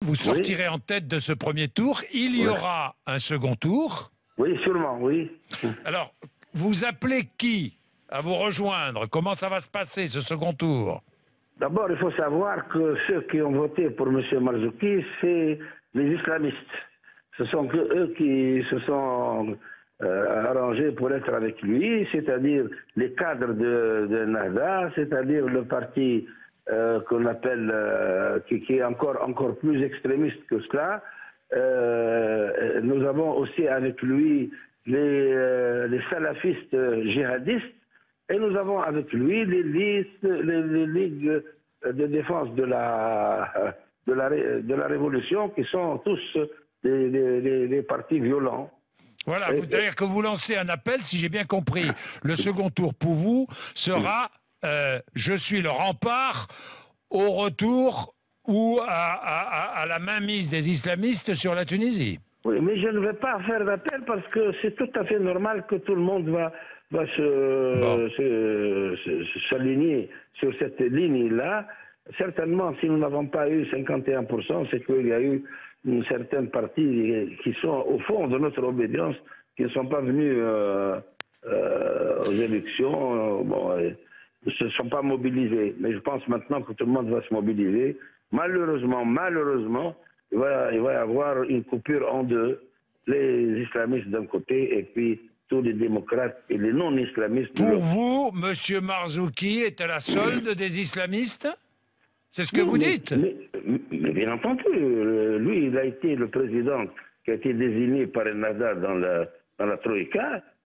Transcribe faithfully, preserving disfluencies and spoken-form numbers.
Vous sortirez oui. en tête de ce premier tour. Il y oui. aura un second tour. Oui, sûrement, oui. Alors, vous appelez qui à vous rejoindre? Comment ça va se passer, ce second tour? D'abord, il faut savoir que ceux qui ont voté pour M. Marzouki, c'est les islamistes. Ce sont que eux qui se sont euh, arrangés pour être avec lui, c'est-à-dire les cadres de, de Nahda, c'est-à-dire le parti euh, qu'on appelle, euh, qui, qui est encore, encore plus extrémiste que cela. Euh, nous avons aussi avec lui les, euh, les salafistes djihadistes, et nous avons avec lui les listes, les, les ligues de défense de la, de la, de la révolution, qui sont tous des, des, des partis violents. Voilà, vous dire que vous lancez un appel, si j'ai bien compris. Le second tour pour vous sera euh, je suis le rempart au retour ou à, à, à la mainmise des islamistes sur la Tunisie. Oui, mais je ne vais pas faire d'appel parce que c'est tout à fait normal que tout le monde va, va se, bon. se, se, s'aligner sur cette ligne-là. Certainement, si nous n'avons pas eu cinquante et un pour cent, c'est qu'il y a eu une certaine partie qui sont au fond de notre obédience, qui ne sont pas venus euh, euh, aux élections, euh, bon, et ne se sont pas mobilisés. Mais je pense maintenant que tout le monde va se mobiliser. Malheureusement, malheureusement, il va, il va y avoir une coupure en deux, les islamistes d'un côté et puis tous les démocrates et les non-islamistes. Pour vous, M. Marzouki est à la solde des islamistes? C'est ce que oui, vous mais, dites? mais, mais bien entendu, lui, il a été le président qui a été désigné par Ennahda dans la, dans la Troïka.